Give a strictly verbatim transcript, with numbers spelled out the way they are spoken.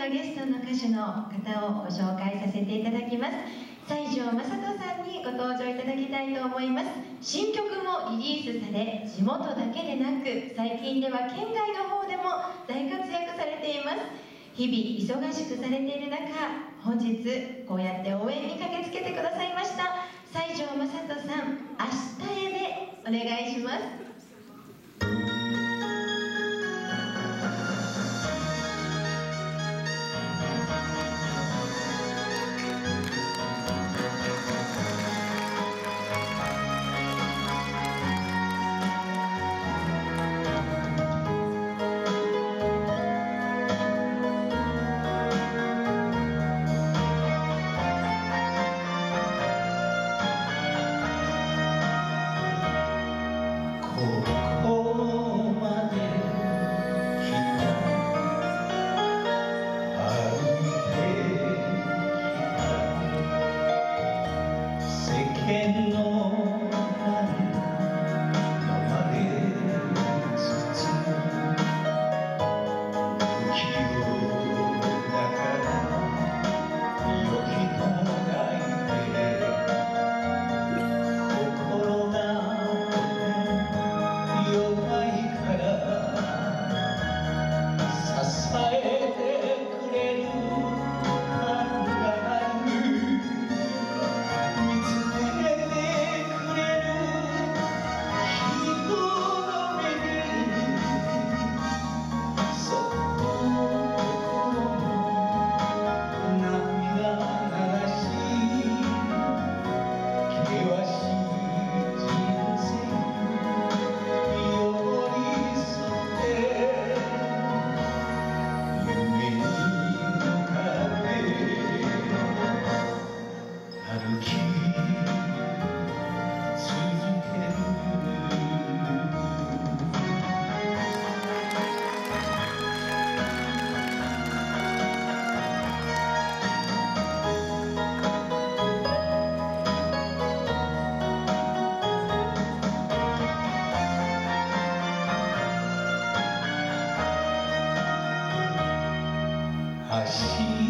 のゲストの歌手の方をご紹介させていただきます。西条雅人さんにご登場いただきたいと思います。新曲もリリースされ、地元だけでなく最近では県外の方でも大活躍されています。日々忙しくされている中、本日こうやって応援に駆けつけてくださいました西条雅人さん、明日へでお願いします。 走